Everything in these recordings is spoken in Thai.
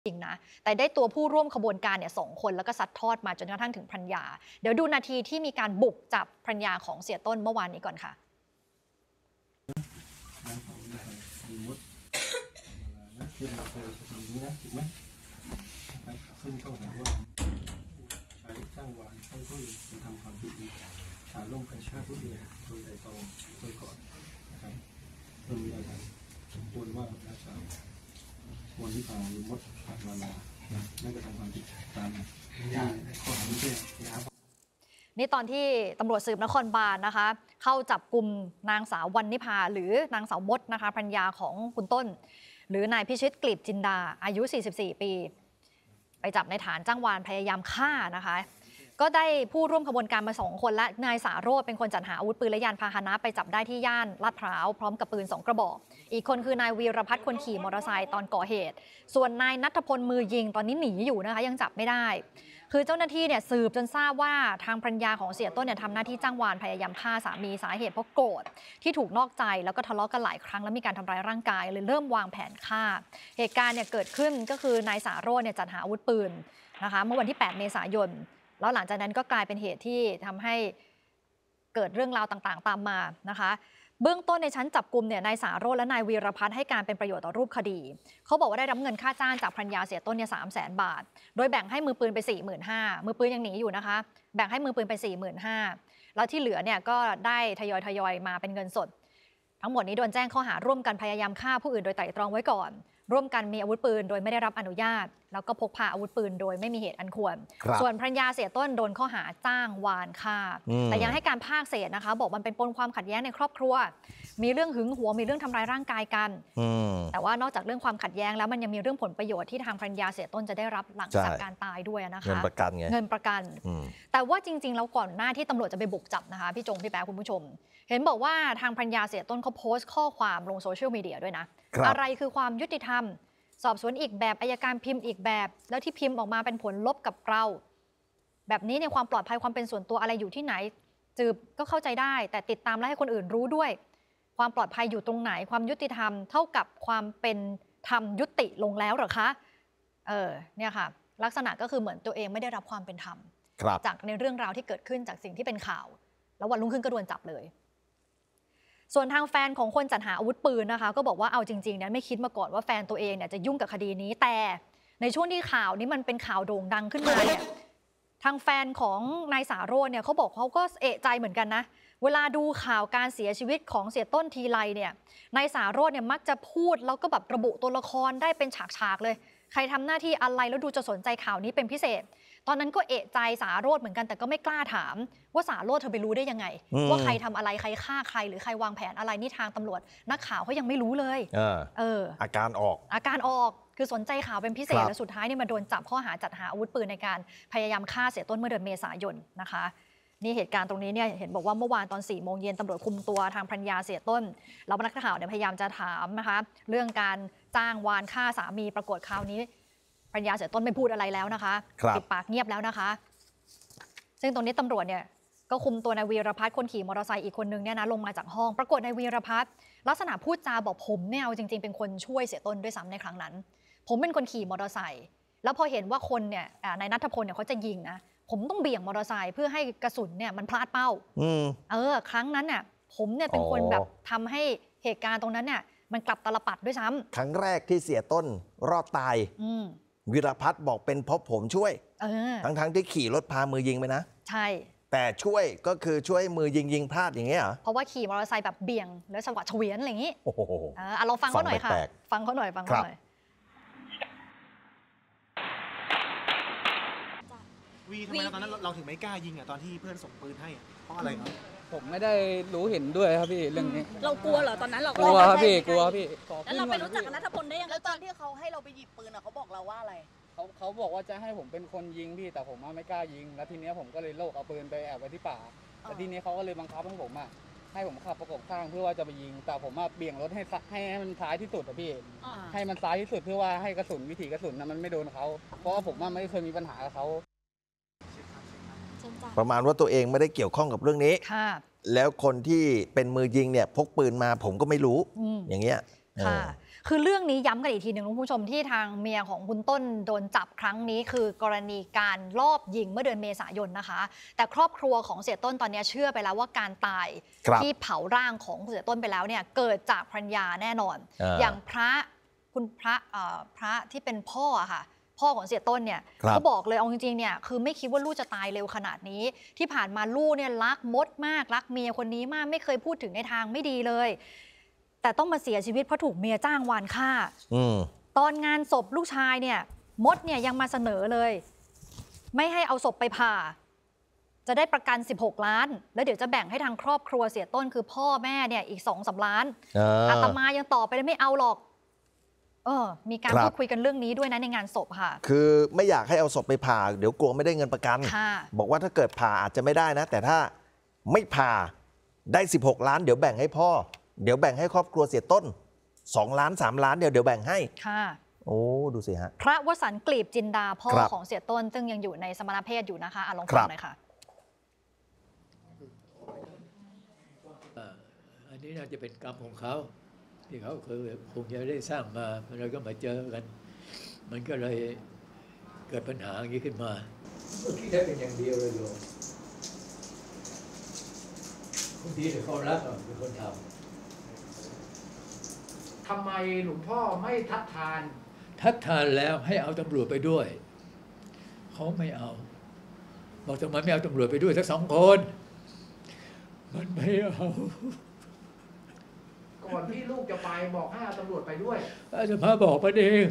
จริงนะแต่ได้ตัวผู้ร่วมขบวนการเนี่ย2 คนแล้วก็ซัดทอดมาจนกระทั่งถึงภรรยาเดี๋ยวดูนาทีที่มีการบุกจับภรรยาของเสียต้นเมื่อวานนี้ก่อนค่ะซึ่งต้องหาว่าใช้จ้างวานให้ผู้อื่นกระทำความผิดฐานร่วมกันฆ่าผู้อื่นโดยไตร่ตรองโดยก่อนนะครับโดยมีหลักฐานสมควรว่านางสาววรรณิภาหรือมดผักวาลาได้กระทำความผิดตามข้อหาไม่ใช่นี่ตอนที่ตำรวจสืบนครบาลนะคะเข้าจับกลุ่มนางสาววรรณิภาหรือนางสาวมดนะคะภรรยาของคุณต้นหรือนายพิชิตกลีบจินดาอายุ 44 ปีไปจับในฐานจ้างวานพยายามฆ่านะคะก็ได้ผู้ร่วมขบวนการมา2 คนและนายสาโรจน์เป็นคนจัดหาอาวุธปืนและยานพาหนะไปจับได้ที่ย่านลาดพร้าวพร้อมกับปืน2 กระบอกอีกคนคือนายวีรพัฒน์คนขี่มอเตอร์ไซค์ตอนก่อเหตุส่วนนายณัฐพลมือยิงตอนนี้หนีอยู่นะคะยังจับไม่ได้คือเจ้าหน้าที่เนี่ยสืบจนทราบว่าทางภรรยาของเสียต้นเนี่ยทำหน้าที่จ้างวานพยายามฆ่าสามีสาเหตุเพราะโกรธที่ถูกนอกใจแล้วก็ทะเลาะกันหลายครั้งแล้วมีการทำร้ายร่างกายเลยเริ่มวางแผนฆ่าเหตุการณ์เนี่ยเกิดขึ้นก็คือนายสาโรจน์เนี่ยจัดหาอาวุธปืนนะคะเมื่อวันที่8 เมษายนแล้วหลังจากนั้นก็กลายเป็นเหตุที่ทำให้เกิดเรื่องราวต่างๆตามมานะคะเบื้องต้นในชั้นจับกุมเนี่ยนายสาโรจน์และนายวีรพัฒน์ให้การเป็นประโยชน์ต่อรูปคดีเขาบอกว่าได้รับเงินค่าจ้างจากภรรยาเสียต้นเนี่ย300,000 บาทโดยแบ่งให้มือปืนไป 45,000 มือปืนยังหนีอยู่นะคะแบ่งให้มือปืนไป 45,000 แล้วที่เหลือเนี่ยก็ได้ทยอยมาเป็นเงินสดทั้งหมดนี้โดนแจ้งข้อหาร่วมกันพยายามฆ่าผู้อื่นโดยไตร่ตรองไว้ก่อนร่วมกันมีอาวุธปืนโดยไม่ได้รับอนุญาตแล้วก็พกพาอาวุธปืนโดยไม่มีเหตุอันควรส่วนภรรยาเสียต้นโดนข้อหาจ้างวานฆ่าแต่ยังให้การภาคเศษนะคะบอกมันเป็นปมความขัดแย้งในครอบครัวมีเรื่องหึงหวงมีเรื่องทำร้ายร่างกายกันแต่ว่านอกจากเรื่องความขัดแย้งแล้วมันยังมีเรื่องผลประโยชน์ที่ทางภรรยาเสียต้นจะได้รับหลังจากการตายด้วยนะคะเงินประกันแต่ว่าจริงๆแล้วก่อนหน้าที่ตำรวจจะไปบุกจับนะคะพี่จงพี่แป๊ะคุณผู้ชมเห็นบอกว่าทางภรรยาเสียต้นเขาโพสต์ข้อความลงโซเชียลมีเดียด้วยนะอะไรคือความยุติธรรมสอบสวนอีกแบบอัยการพิมพ์อีกแบบแล้วที่พิมพ์ออกมาเป็นผลลบกับเราแบบนี้เนี่ยความปลอดภัยความเป็นส่วนตัวอะไรอยู่ที่ไหนจืบก็เข้าใจได้แต่ติดตามและให้คนอื่นรู้ด้วยความปลอดภัยอยู่ตรงไหนความยุติธรรมเท่ากับความเป็นธรรมยุติลงแล้วหรอคะเนี่ยค่ะลักษณะก็คือเหมือนตัวเองไม่ได้รับความเป็นธรรมจากในเรื่องราวที่เกิดขึ้นจากสิ่งที่เป็นข่าวแล้ววันรุ่งขึ้นก็โดนจับเลยส่วนทางแฟนของคนจัดหาอาวุธปืนนะคะก็บอกว่าเอาจริงๆเนี่ยไม่คิดมาก่อนว่าแฟนตัวเองเนี่ยจะยุ่งกับคดีนี้แต่ในช่วงที่ข่าวนี้มันเป็นข่าวโด่งดังขึ้นมาเนี่ยทางแฟนของนายสาโรจน์เนี่ยเขาบอกเขาก็เอะใจเหมือนกันนะเวลาดูข่าวการเสียชีวิตของเสียต้นทีไรเนี่ยนายสาโรจน์เนี่ยมักจะพูดแล้วก็แบบระบุตัวละครได้เป็นฉากๆเลยใครทำหน้าที่อะไรแล้วดูจะสนใจข่าวนี้เป็นพิเศษตอนนั้นก็เอะใจสาโรจน์เหมือนกันแต่ก็ไม่กล้าถามว่าสาโรจน์เธอไปรู้ได้ยังไงว่าใครทำอะไรใครฆ่าใครหรือใครวางแผนอะไรนี่ทางตำรวจนักข่าวเขายังไม่รู้เลยอาการออกคือสนใจข่าวเป็นพิเศษและสุดท้ายนี่มาโดนจับข้อหาจัดหาอาวุธปืนในการพยายามฆ่าเสียต้นเมื่อเดือนเมษายนนะคะนี่เหตุการณ์ตรงนี้เนี่ยเห็นบอกว่าเมื่อวานตอน4 โมงเย็นตำรวจคุมตัวทางภรรยาเสียต้นแล้วนักข่าวเนี่ยพยายามจะถามนะคะเรื่องการจ้างวานฆ่าสามีปรากฏคราวนี้ภรรยาเสียต้นไม่พูดอะไรแล้วนะคะปิดปากเงียบแล้วนะคะซึ่งตรงนี้ตำรวจเนี่ยก็คุมตัวนายวีรพัฒน์คนขี่มอเตอร์ไซค์อีกคนนึงเนี่ยนะลงมาจากห้องปรากฏนายวีรพัฒน์ลักษณะพูดจาบอกผมเนี่ยเอาจริงๆเป็นคนช่วยเสียต้นด้วยซ้ำในครั้งนั้นผมเป็นคนขี่มอเตอร์ไซค์แล้วพอเห็นว่าคนเนี่ยนายณัฐพลเนี่ยเขาจะยิงนะผมต้องเบี่ยงมอเตอร์ไซค์เพื่อให้กระสุนเนี่ยมันพลาดเป้าครั้งนั้นเนี่ยผมเนี่ยเป็นคนแบบทำให้เหตุการณ์ตรงนั้นเนี่ยมันกลับตลปัดด้วยซ้ำครั้งแรกที่เสียต้นรอดตายวีรพัฒน์บอกเป็นเพราะผมช่วยทั้งที่ขี่รถพามือยิงไปนะใช่แต่ช่วยก็คือช่วยมือยิงพลาดอย่างเงี้ยเหรอเพราะว่าขี่มอเตอร์ไซค์แบบเบี่ยงแล้วจังหวะเฉวียนอะไรอย่างงี้ลองฟังเขาหน่อยค่ะฟังเขาหน่อยวีทำไมตอนนั้นเราถึงไม่กล้ายิงตอนที่เพื่อนส่งปืนให้เพราะอะไรครับผมไม่ได้รู้เห็นด้วยครับพี่เรื่องนี้เรากลัวเหรอตอนนั้นเรากลัวครับพี่กลัวพี่แล้วเราไปรู้จักกับณัฐพลได้ยังแล้วตอนที่เขาให้เราไปหยิบปืนเขาบอกเราว่าอะไรเขาบอกว่าจะให้ผมเป็นคนยิงพี่แต่ผมไม่กล้ายิงแล้วทีนี้ผมก็เลยโลกเอาปืนไปแอบไว้ที่ป่าแต่ทีนี้เขาก็เลยบังคับให้ผมให้ผมขับประกบข้างเพื่อว่าจะไปยิงแต่ผมเบี่ยงรถให้มันซ้ายที่สุดพี่ให้มันซ้ายที่สุดเพื่อว่าให้กระสุนวิถีกระสุนมันไม่โดนเขาเพราะว่าผมไม่เคยมีปัญหากับเขาประมาณว่าตัวเองไม่ได้เกี่ยวข้องกับเรื่องนี้แล้วคนที่เป็นมือยิงเนี่ยพกปืนมาผมก็ไม่รู้อย่างเงี้ยค่ะคือเรื่องนี้ย้ำกันอีกทีหนึ่งคุณผู้ชมที่ทางเมียของคุณต้นโดนจับครั้งนี้คือกรณีการลอบยิงเมื่อเดือนเมษายนนะคะแต่ครอบครัวของเสียต้นตอนนี้เชื่อไปแล้วว่าการตายที่เผาร่างของเสียต้นไปแล้วเนี่ยเกิดจากภรรยาแน่นอนอย่างพระที่เป็นพ่อค่ะพ่อของเสียต้นเนี่ยเขาบอกเลยเอาจริงๆเนี่ยคือไม่คิดว่าลูกจะตายเร็วขนาดนี้ที่ผ่านมาลูกเนี่ยรักมดมากรักเมียคนนี้มากไม่เคยพูดถึงในทางไม่ดีเลยแต่ต้องมาเสียชีวิตเพราะถูกเมียจ้างวานฆ่าตอนงานศพลูกชายเนี่ยมดเนี่ยยังมาเสนอเลยไม่ให้เอาศพไปผ่าจะได้ประกัน16 ล้านแล้วเดี๋ยวจะแบ่งให้ทางครอบครัวเสียต้นคือพ่อแม่เนี่ยอีก2-3 ล้านอาตมายังต่อไปเลยไม่เอาหรอกมีการพูดคุยกันเรื่องนี้ด้วยนะในงานศพค่ะคือไม่อยากให้เอาศพไปผ่าเดี๋ยวกลัวไม่ได้เงินประกันบอกว่าถ้าเกิดผ่าอาจจะไม่ได้นะแต่ถ้าไม่ผ่าได้16 ล้านเดี๋ยวแบ่งให้พ่อเดี๋ยวแบ่งให้ครอบครัวเสียต้น2 ล้าน3 ล้านเดี๋ยวแบ่งให้ค่ะโอ้ดูสิฮะพระวสันต์กลีบจินดาพ่อของเสียต้นซึ่งยังอยู่ในสมณเพศอยู่นะคะลองฟังหน่อยค่ะอันนี้น่าจะเป็นกรรมของเขาที่เขาคงจะได้สร้างมาเราก็มาเจอกันมันก็เลยเกิดปัญหาอย่างนี้ขึ้นมาคิดได้เป็นอย่างเดียวเลยโยมคนที่เขารักเป็นคนทำไมหลวงพ่อไม่ทัดทานแล้วให้เอาตำรวจไปด้วยเขาไม่เอาบอกทำไมไม่เอาตำรวจไปด้วยสัก2 คนมันไม่เอาก่อนที่ลูกจะไปบอกให้เอาตำรวจไปด้วยอาจารย์พาบอกมาเอง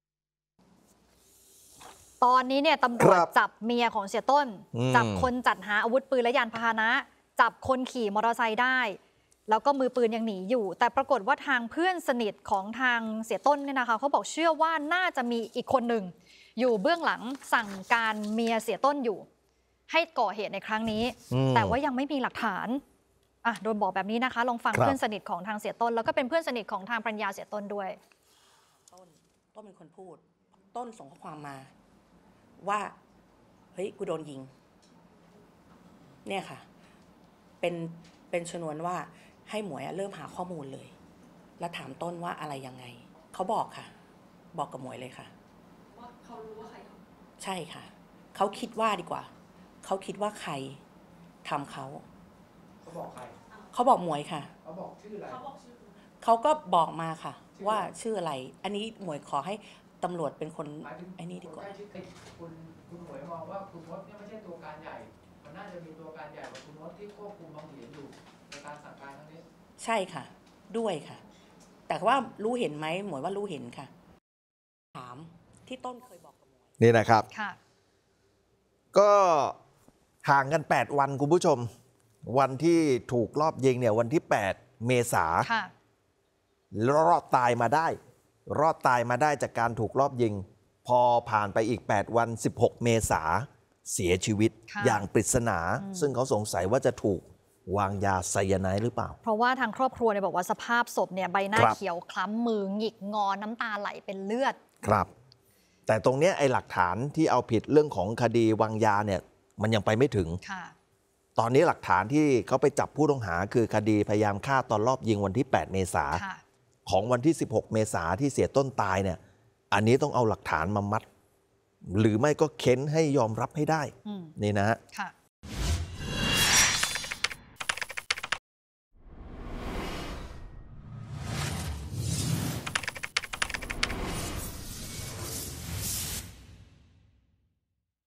ตอนนี้เนี่ยตำรวจจับเมียของเสียต้นจับคนจัดหาอาวุธปืนและยานพาหนะจับคนขี่มอเตอร์ไซค์ได้แล้วก็มือปืนยังหนีอยู่แต่ปรากฏว่าทางเพื่อนสนิทของทางเสียต้นเนี่ยนะคะเขาบอกเชื่อว่าน่าจะมีอีกคนหนึ่งอยู่เบื้องหลังสั่งการเมียเสียต้นอยู่ให้ก่อเหตุในครั้งนี้แต่ว่ายังไม่มีหลักฐานโดนบอกแบบนี้นะคะลองฟังเพื่อนสนิทของทางเสียต้นแล้วก็เป็นเพื่อนสนิทของทางภรรยาเสียต้นด้วยต้นเป็นคนพูดต้นส่งข้อความมาว่าเฮ้ยกูโดนยิงเนี่ยค่ะเป็นชนวนว่าให้หมวยเริ่มหาข้อมูลเลยแล้วถามต้นว่าอะไรยังไงเขาบอกค่ะบอกกับหมวยเลยค่ะว่าเขารู้ว่าใครใช่ค่ะเขาคิดว่าดีกว่าเขาคิดว่าใครทำเขาบอกใครเขาบอกหมวยค่ะเขาบอกชื่ออะไรเขาก็บอกมาค่ะว่าชื่ออะไรอันนี้หมวยขอให้ตำรวจเป็นคนไอ้นี่ดีกว่าคุณหมวยมองว่าคุณมดเนี่ยไม่ใช่ตัวการใหญ่มันน่าจะมีตัวการใหญ่กว่าคุณมดที่ควบคุมบางเหรียญอยู่ในการสั่งการครั้งนี้ใช่ค่ะด้วยค่ะแต่ว่ารู้เห็นไหมหมวยว่ารู้เห็นค่ะถามที่ต้นเคยบอกกับหมวยนี่นะครับก็ห่างกัน8 วันคุณผู้ชมวันที่ถูกลอบยิงเนี่ยวันที่8 เมษายนรอดตายมาได้จากการถูกลอบยิงพอผ่านไปอีก8 วัน16 เมษายนเสียชีวิตอย่างปริศนาซึ่งเขาสงสัยว่าจะถูกวางยาไซยาไนด์หรือเปล่าเพราะว่าทางครอบครัวเนี่ยบอกว่าสภาพศพเนี่ยใบหน้าเขียวคล้ำมือหงิกงอน้ำตาไหลเป็นเลือดครับแต่ตรงนี้ไอ้หลักฐานที่เอาผิดเรื่องของคดีวางยาเนี่ยมันยังไปไม่ถึงตอนนี้หลักฐานที่เขาไปจับผู้ต้องหาคือคดีพยายามฆ่าตอนรอบยิงวันที่8 เมษายนของวันที่16 เมษายนที่เสียต้นตายเนี่ยอันนี้ต้องเอาหลักฐานมามัดหรือไม่ก็เค้นให้ยอมรับให้ได้นี่นะฮะ